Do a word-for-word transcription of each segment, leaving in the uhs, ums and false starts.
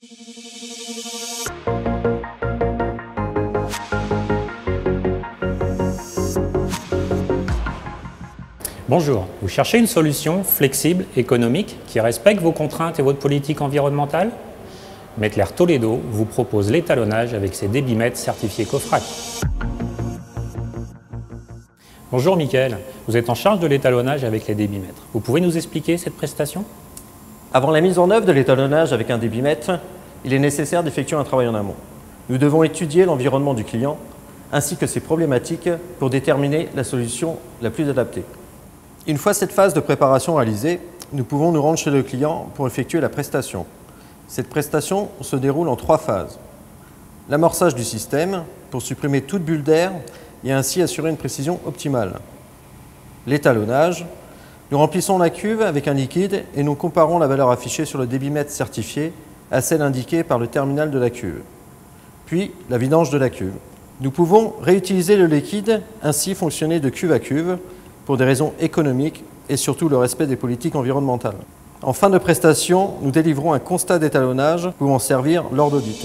Bonjour, vous cherchez une solution flexible, économique, qui respecte vos contraintes et votre politique environnementale? Mettler Toledo vous propose l'étalonnage avec ses débitmètres certifiés COFRAC. Bonjour Mickaël, vous êtes en charge de l'étalonnage avec les débitmètres. Vous pouvez nous expliquer cette prestation? Avant la mise en œuvre de l'étalonnage avec un débitmètre, il est nécessaire d'effectuer un travail en amont. Nous devons étudier l'environnement du client ainsi que ses problématiques pour déterminer la solution la plus adaptée. Une fois cette phase de préparation réalisée, nous pouvons nous rendre chez le client pour effectuer la prestation. Cette prestation se déroule en trois phases. L'amorçage du système pour supprimer toute bulle d'air et ainsi assurer une précision optimale. L'étalonnage, nous remplissons la cuve avec un liquide et nous comparons la valeur affichée sur le débitmètre certifié à celle indiquée par le terminal de la cuve. Puis la vidange de la cuve. Nous pouvons réutiliser le liquide, ainsi fonctionner de cuve à cuve, pour des raisons économiques et surtout le respect des politiques environnementales. En fin de prestation, nous délivrons un constat d'étalonnage pouvant servir lors d'audit.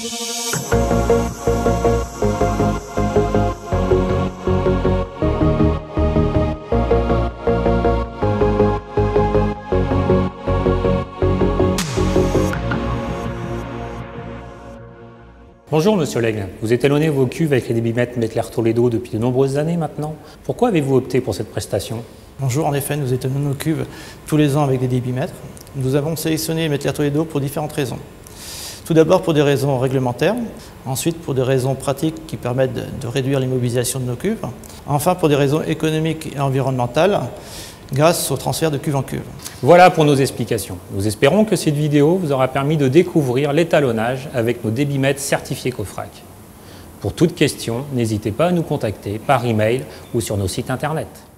Bonjour Monsieur Lègue, vous étalonnez vos cuves avec les débitmètres Mettler Toledo depuis de nombreuses années maintenant. Pourquoi avez-vous opté pour cette prestation? Bonjour, en effet, nous étalonnons nos cuves tous les ans avec des débitmètres. Nous avons sélectionné Mettler Toledo pour différentes raisons. Tout d'abord pour des raisons réglementaires, ensuite pour des raisons pratiques qui permettent de, de réduire l'immobilisation de nos cuves, enfin pour des raisons économiques et environnementales, grâce au transfert de cuve en cuve. Voilà pour nos explications. Nous espérons que cette vidéo vous aura permis de découvrir l'étalonnage avec nos débitmètres certifiés COFRAC. Pour toute question, n'hésitez pas à nous contacter par email ou sur nos sites internet.